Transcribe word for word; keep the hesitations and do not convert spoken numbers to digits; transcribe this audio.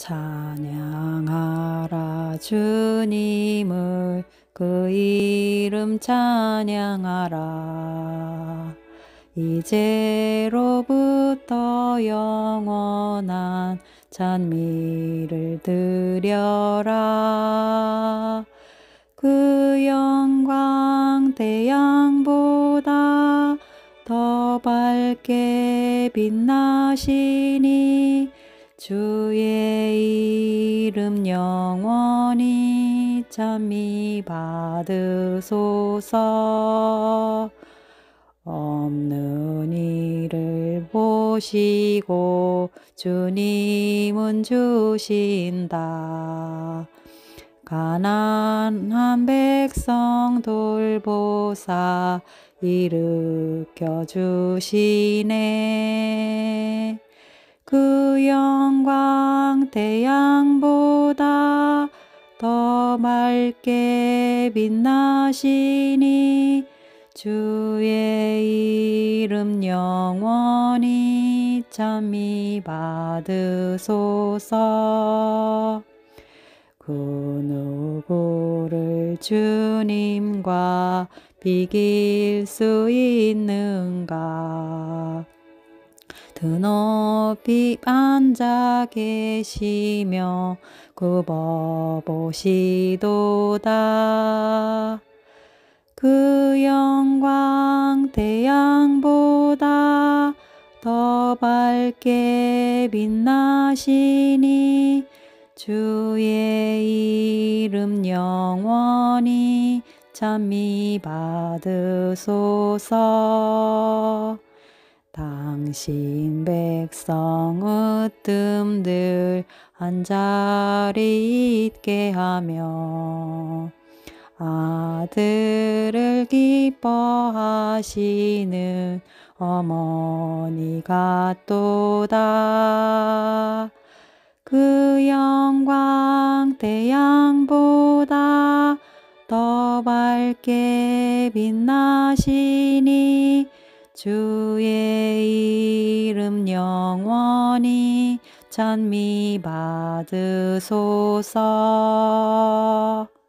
찬양하라 주님을 그 이름 찬양하라. 이제로부터 영원한 찬미를 드려라. 그 영광 태양보다 더 밝게 빛나시니 주의 이름 영원히 찬미 받으소서. 없는 이를 보시고 주님은 주신다. 가난한 백성 돌보사 일으켜 주시네. 그 영광 태양보다 더 밝게 빛나시니 주의 이름 영원히 찬미 받으소서. 그 누구를 주님과 비길 수 있는가. 드높이 앉아 계시며 굽어보시도다. 그 영광 태양보다 더 밝게 빛나시니 주의 이름 영원히 찬미 받으소서. 당신 백성 으뜸들 한자리 있게 하며 아들을 기뻐하시는 어머니 같도다. 그 영광 태양보다 더 밝게 빛나시니 주의 이름 영원히 찬미 받으소서.